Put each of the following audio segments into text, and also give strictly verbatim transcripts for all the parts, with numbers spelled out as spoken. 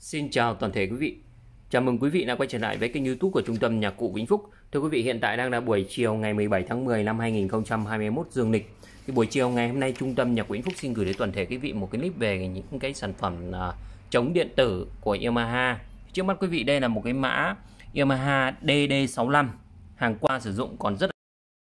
Xin chào toàn thể quý vị. Chào mừng quý vị đã quay trở lại với kênh YouTube của Trung tâm Nhạc cụ Vĩnh Phúc. Thưa quý vị, hiện tại đang là buổi chiều ngày mười bảy tháng mười năm hai nghìn không trăm hai mươi mốt dương lịch. Thì buổi chiều ngày hôm nay Trung tâm Nhạc cụ Vĩnh Phúc xin gửi đến toàn thể quý vị một cái clip về những cái sản phẩm uh, chống điện tử của Yamaha. Trước mắt quý vị đây là một cái mã Yamaha D D sáu lăm, hàng qua sử dụng còn rất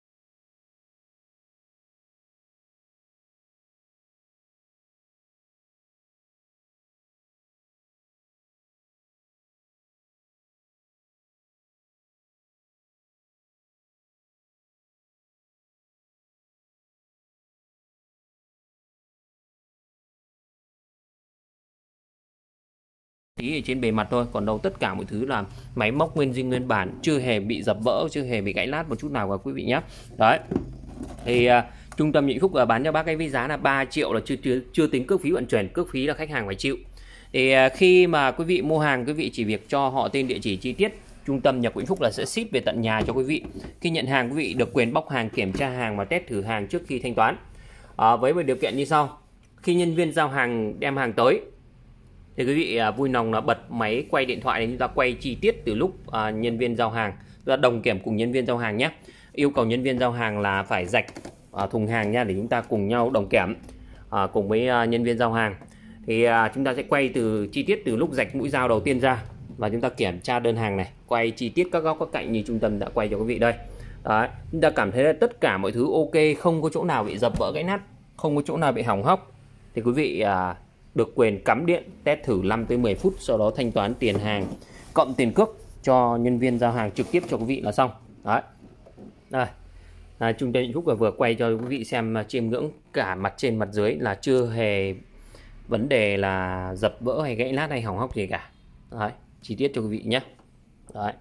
tí ở trên bề mặt thôi, còn đâu tất cả mọi thứ là máy móc nguyên zin nguyên bản, chưa hề bị dập vỡ, chưa hề bị gãy lát một chút nào cả quý vị nhé. Đấy. Thì uh, Trung tâm Vĩnh Phúc uh, bán cho bác cái với giá là ba triệu, là chưa chưa, chưa tính cước phí vận chuyển, cước phí là khách hàng phải chịu. Thì uh, khi mà quý vị mua hàng, quý vị chỉ việc cho họ tên, địa chỉ chi tiết, Trung tâm Nhạc Vĩnh Phúc là sẽ ship về tận nhà cho quý vị. Khi nhận hàng, quý vị được quyền bóc hàng, kiểm tra hàng và test thử hàng trước khi thanh toán. Uh, với một điều kiện như sau: khi nhân viên giao hàng đem hàng tới thì quý vị à, vui lòng là bật máy quay điện thoại để chúng ta quay chi tiết từ lúc à, nhân viên giao hàng, chúng ta đồng kiểm cùng nhân viên giao hàng nhé. Yêu cầu nhân viên giao hàng là phải rạch à, thùng hàng nha, để chúng ta cùng nhau đồng kiểm à, cùng với à, nhân viên giao hàng. Thì à, chúng ta sẽ quay từ chi tiết từ lúc rạch mũi dao đầu tiên ra, và chúng ta kiểm tra đơn hàng này, quay chi tiết các góc các cạnh như trung tâm đã quay cho quý vị đây. Đấy, chúng ta cảm thấy là tất cả mọi thứ ok, không có chỗ nào bị dập vỡ gãy nát, không có chỗ nào bị hỏng hóc, thì quý vị à, được quyền cắm điện test thử năm tới mười phút, sau đó thanh toán tiền hàng cộng tiền cước cho nhân viên giao hàng trực tiếp cho quý vị là xong. Đấy. Đây. À, Trung tâm Vĩnh Phúc vừa quay cho quý vị xem chiêm ngưỡng cả mặt trên mặt dưới, là chưa hề vấn đề là dập vỡ hay gãy lát hay hỏng hóc gì cả. Đấy, chi tiết cho quý vị nhé. Đấy.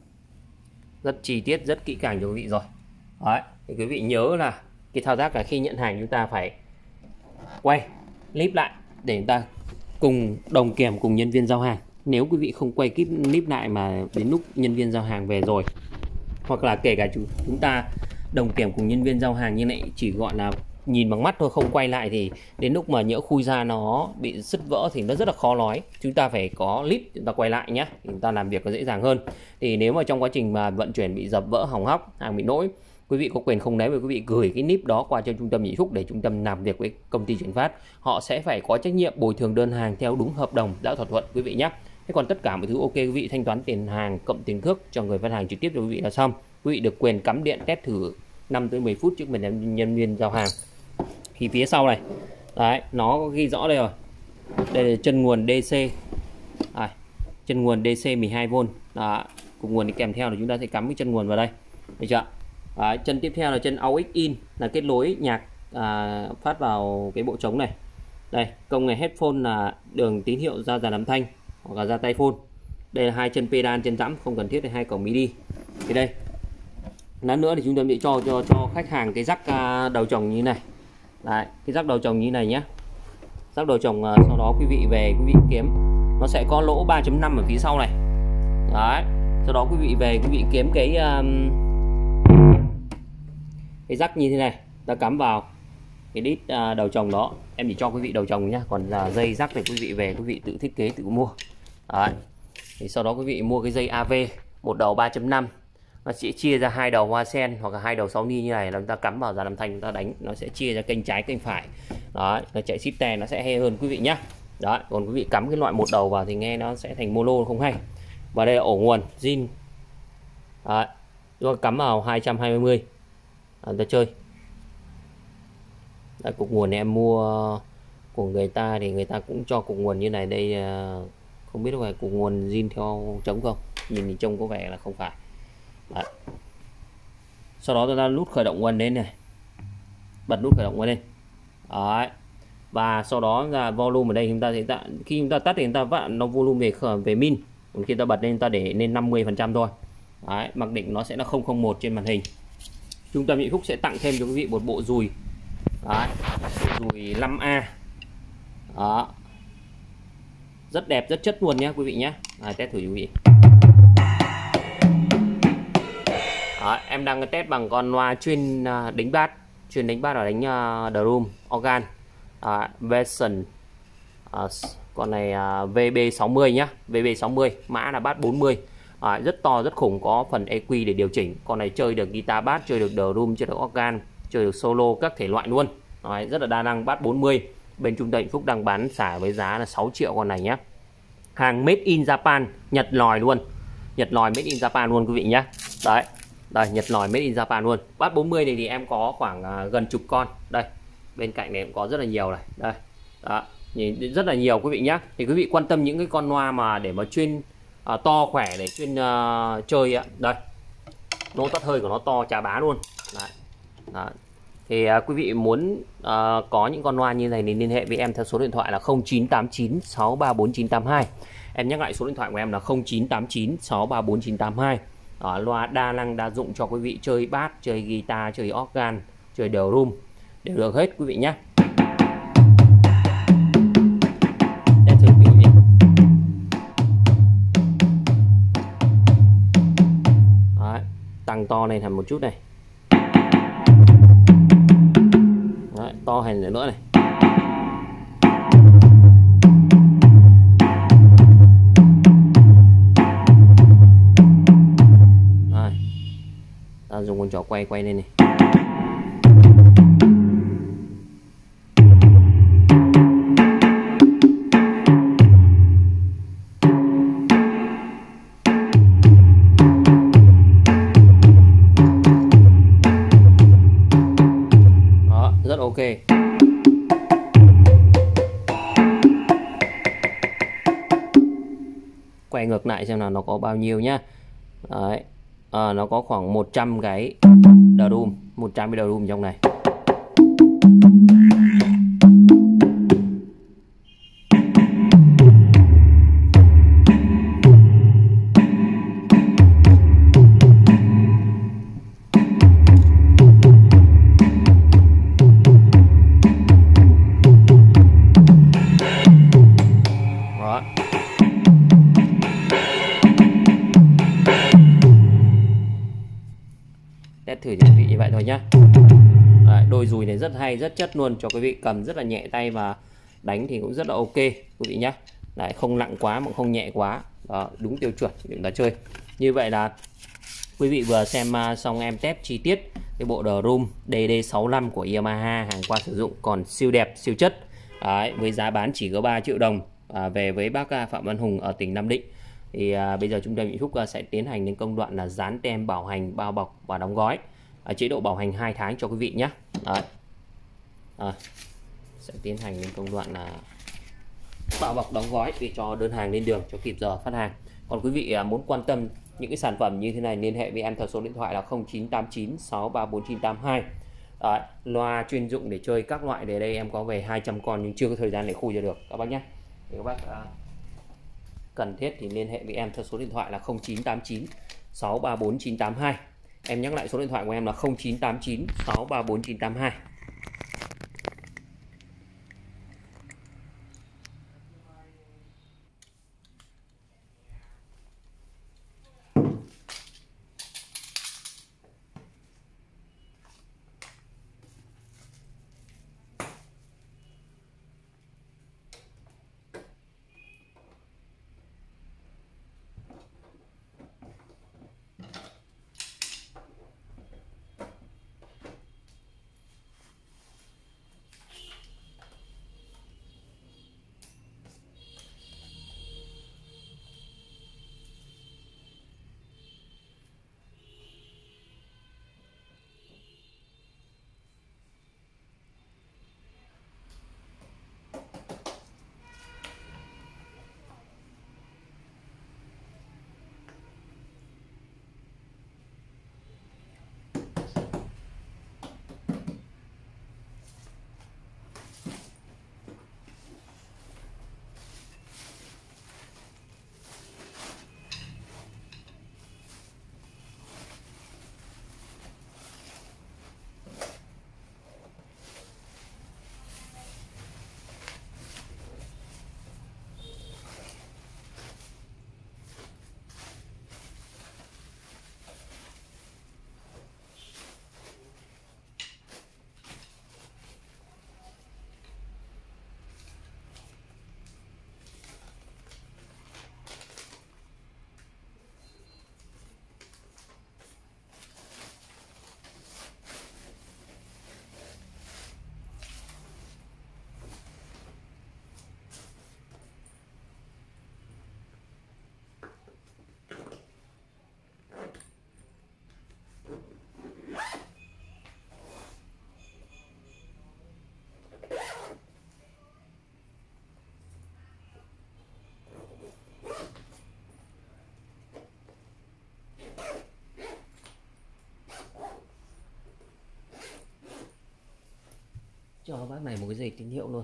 Rất chi tiết, rất kỹ càng cho quý vị rồi. Đấy, thì quý vị nhớ là cái thao tác là khi nhận hàng chúng ta phải quay clip lại để chúng ta cùng đồng kiểm cùng nhân viên giao hàng. Nếu quý vị không quay clip lại mà đến lúc nhân viên giao hàng về rồi, hoặc là kể cả chúng ta đồng kiểm cùng nhân viên giao hàng như này, chỉ gọi là nhìn bằng mắt thôi, không quay lại, thì đến lúc mà nhỡ khui ra nó bị sứt vỡ thì nó rất là khó nói. Chúng ta phải có clip chúng ta quay lại nhé, chúng ta làm việc nó dễ dàng hơn. Thì nếu mà trong quá trình mà vận chuyển bị dập vỡ hỏng hóc, hàng bị lỗi, quý vị có quyền không lấy, và quý vị gửi cái clip đó qua cho Trung tâm Vĩnh Phúc để trung tâm làm việc với công ty chuyển phát. Họ sẽ phải có trách nhiệm bồi thường đơn hàng theo đúng hợp đồng đã thỏa thuận quý vị nhé. Thế còn tất cả mọi thứ ok, quý vị thanh toán tiền hàng cộng tiền cước cho người phát hàng trực tiếp cho quý vị là xong. Quý vị được quyền cắm điện test thử năm tới mười phút trước mình nhân viên giao hàng. Thì phía sau này, đấy, nó có ghi rõ đây rồi. Đây là chân nguồn đê xê. À, chân nguồn đê xê mười hai vôn. Đó, cùng nguồn đi kèm theo là chúng ta sẽ cắm cái chân nguồn vào đây. Được chưa? Đấy, chân tiếp theo là chân a u ích in, là kết nối nhạc à, phát vào cái bộ trống này. Đây, công nghệ headphone là đường tín hiệu ra dàn âm thanh hoặc là ra tai phone. Đây là hai chân pedal, chân dẫm, không cần thiết, để hai cổng midi. Thì đây, lát nữa thì chúng ta sẽ cho cho cho khách hàng cái rắc à, đầu trồng như này. Đấy, cái rắc đầu trồng như này nhé. Rắc đầu trồng, à, sau đó quý vị về quý vị kiếm, nó sẽ có lỗ ba chấm năm ở phía sau này. Đấy, sau đó quý vị về quý vị kiếm cái um, cái rắc như thế này, ta cắm vào cái đít à, đầu trồng đó. Em chỉ cho quý vị đầu trồng nhá, còn là dây rắc thì quý vị về quý vị tự thiết kế, tự mua. Đấy. Thì sau đó quý vị mua cái dây a vê, một đầu ba chấm năm, nó sẽ chia ra hai đầu hoa sen hoặc là hai đầu sáu ni như này, là chúng ta cắm vào dàn âm thanh, chúng ta đánh, nó sẽ chia ra kênh trái kênh phải. Đó, nó chạy system nó sẽ hay hơn quý vị nhá. Đó, còn quý vị cắm cái loại một đầu vào thì nghe nó sẽ thành mono không hay. Và đây là ổ nguồn zin. Đó, chúng ta cắm vào hai trăm hai mươi. À, ta chơi. Đây, cục nguồn này em mua của người ta thì người ta cũng cho cục nguồn như này. Đây không biết phải cục nguồn zin theo trống không, nhìn thì trông có vẻ là không phải. Đấy. Sau đó chúng ta nút khởi động nguồn lên này, bật nút khởi động nguồn lên. Đấy. Và sau đó là volume ở đây chúng ta sẽ tạo, khi chúng ta tắt thì chúng ta vặn nó volume về về min, còn khi ta bật lên ta để lên năm mươi phần trăm thôi. Đấy, mặc định nó sẽ là không không một trên màn hình. Trung tâm Vĩnh Phúc sẽ tặng thêm cho quý vị một bộ dùi. Đấy, dùi năm A. Đó. Rất đẹp, rất chất luôn nhé quý vị nhé. Đấy, test thử quý vị. Đó, em đang test bằng con loa chuyên đánh bass, chuyên đánh bass và đánh uh, drum organ, uh, version uh, Con này à, vê bê sáu mươi nhá, vê bê sáu mươi, mã là bass bốn mươi. À, rất to rất khủng, có phần e quy để điều chỉnh. Con này chơi được guitar bass, chơi được drum, chơi được organ, chơi được solo các thể loại luôn. Đấy, rất là đa năng, bass bốn mươi. Bên Trung Tâm Hạnh Phúc đang bán xả với giá là sáu triệu con này nhá. Hàng made in Japan, Nhật lòi luôn. Nhật lòi made in Japan luôn quý vị nhá. Đấy. Đây, Nhật lòi made in Japan luôn. Bass bốn mươi này thì em có khoảng à, gần chục con. Đây. Bên cạnh này cũng có rất là nhiều này. Đây. Đó. Nhìn rất là nhiều quý vị nhá. Thì quý vị quan tâm những cái con loa mà để mà chuyên à, to khỏe để chuyên uh, chơi ạ. Đây. Nỗ tắt hơi của nó to chà bá luôn. Đấy. Đấy. Thì uh, quý vị muốn uh, có những con loa như này thì liên hệ với em theo số điện thoại là không chín tám chín sáu ba bốn chín tám hai. Em nhắc lại số điện thoại của em là không chín tám chín sáu ba bốn chín tám hai. Đó, loa đa năng đa dụng cho quý vị chơi bass, chơi guitar, chơi organ, chơi drum đều được hết quý vị nhé. Thử quý vị. Đấy, tăng to lên thành một chút này. Đấy, to hơn nữa này. Rồi. Ta dùng con trỏ quay quay lên này. Đó, rất ok. Quay ngược lại xem nào nó có bao nhiêu nhá. Đấy. À, nó có khoảng một trăm cái drum, một trăm cái drum trong này. Đó. Test thử cho quý vị như vậy thôi nhá. Đấy, đôi dùi này rất hay, rất chất luôn, cho quý vị cầm rất là nhẹ tay và đánh thì cũng rất là ok quý vị nhá. Đấy, không nặng quá mà không nhẹ quá. Đó, đúng tiêu chuẩn để chúng ta chơi. Như vậy là quý vị vừa xem xong em test chi tiết cái bộ drum D D sáu lăm của Yamaha, hàng qua sử dụng còn siêu đẹp, siêu chất. Đấy, với giá bán chỉ có ba triệu đồng. À, về với bác Phạm Văn Hùng ở tỉnh Nam Định. Thì à, bây giờ Trung Tâm Hạnh Phúc à, sẽ tiến hành đến công đoạn là dán tem bảo hành, bao bọc và đóng gói. À, chế độ bảo hành hai tháng cho quý vị nhé. Đấy. À, sẽ tiến hành đến công đoạn là bao bọc đóng gói để cho đơn hàng lên đường cho kịp giờ phát hàng. Còn quý vị à, muốn quan tâm những cái sản phẩm như thế này liên hệ với em theo số điện thoại là không chín tám chín sáu ba bốn chín tám hai. Đấy, loa chuyên dụng để chơi các loại, để đây em có về hai trăm con nhưng chưa có thời gian để khui ra được các bác nhé. Nếu các bác à, cần thiết thì liên hệ với em theo số điện thoại là không chín tám chín sáu ba bốn chín tám hai. Em nhắc lại số điện thoại của em là không chín tám chín sáu ba bốn chín tám hai. cho bác này một cái dây tín hiệu luôn.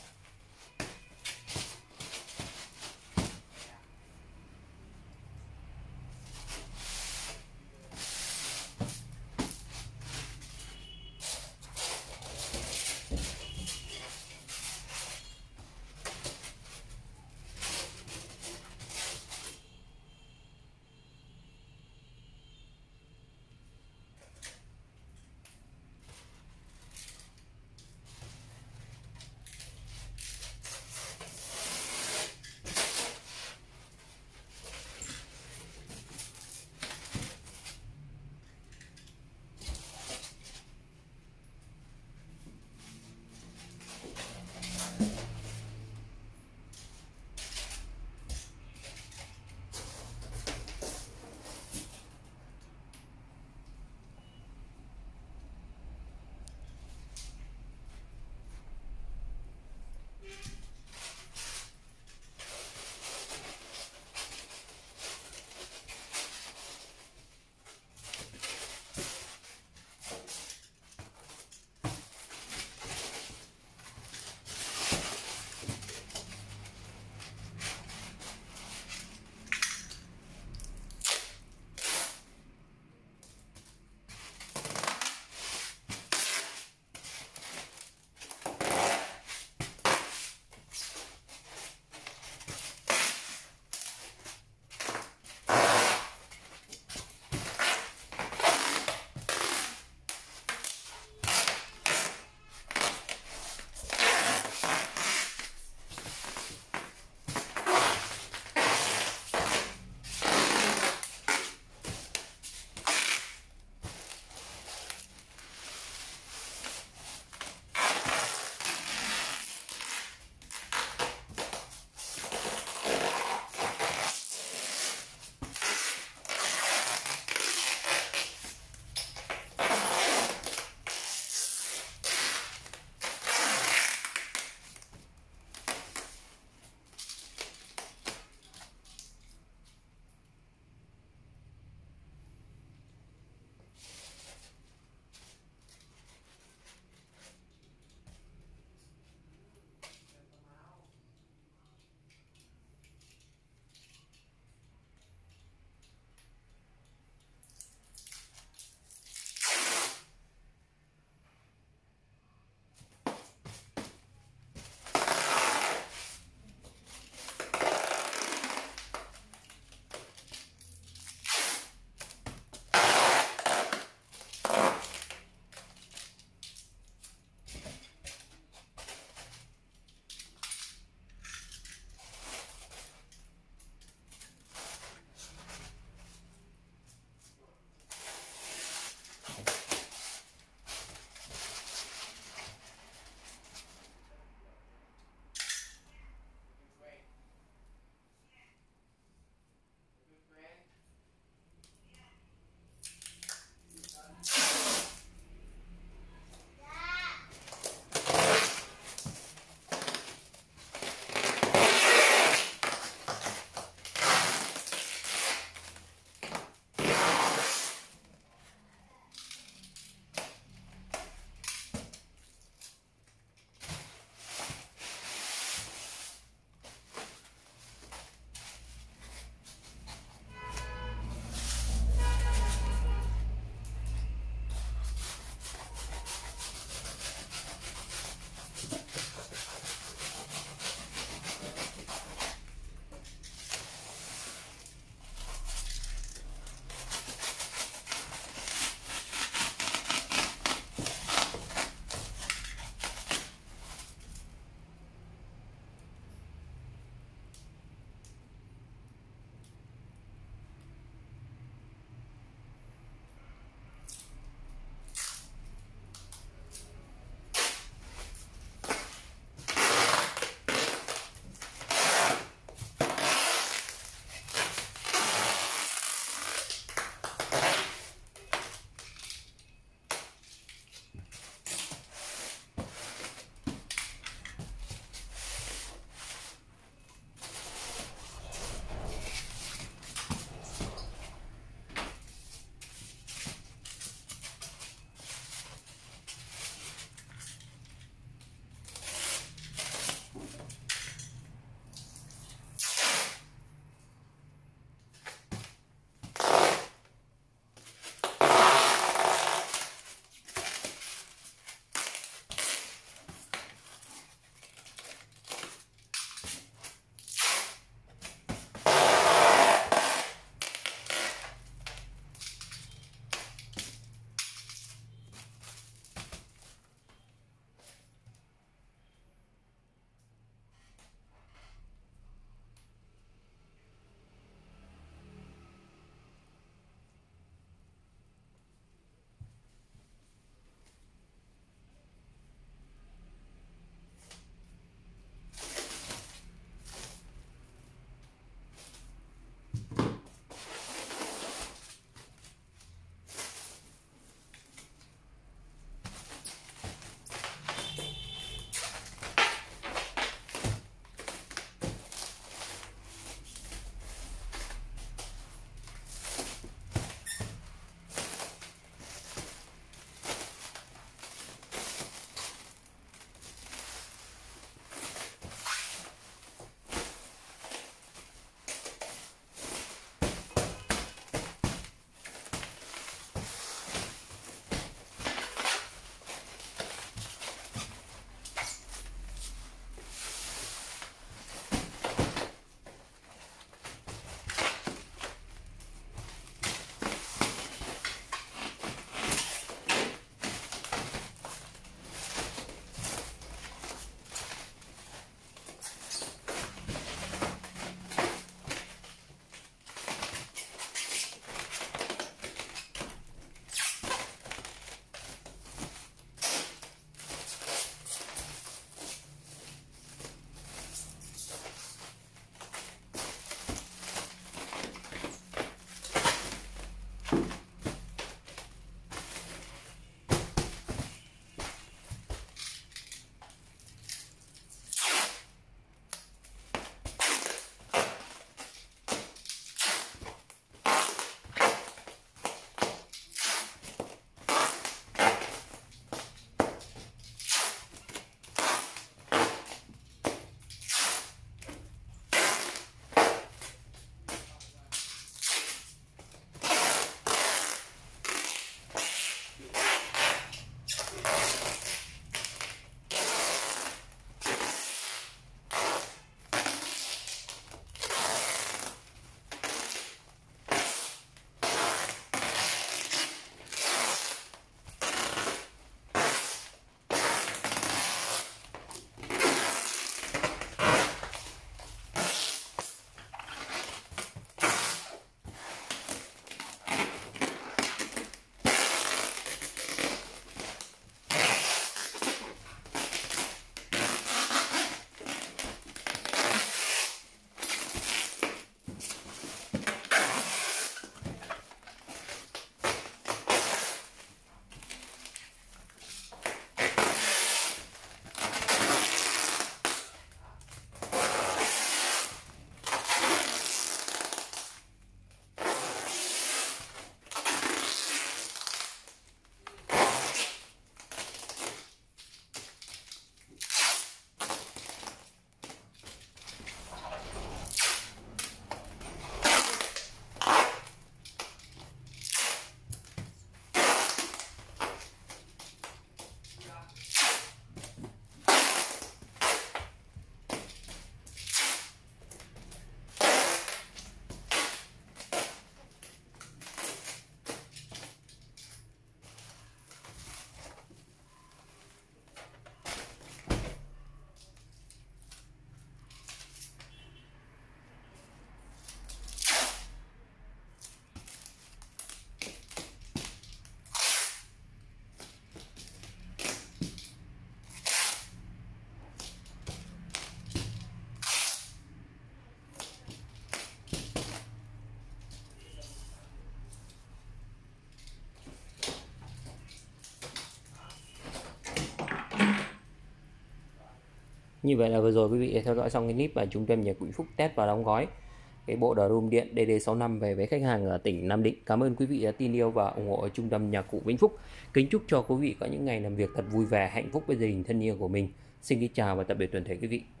Như vậy là vừa rồi quý vị đã theo dõi xong cái clip và trung tâm nhà Vĩnh Phúc test và đóng gói cái bộ Drum điện D D sáu năm về với khách hàng ở tỉnh Nam Định. Cảm ơn quý vị đã tin yêu và ủng hộ trung tâm nhạc cụ Vĩnh Phúc. Kính chúc cho quý vị có những ngày làm việc thật vui vẻ, hạnh phúc với gia đình thân yêu của mình. Xin kính chào và tạm biệt toàn thể quý vị.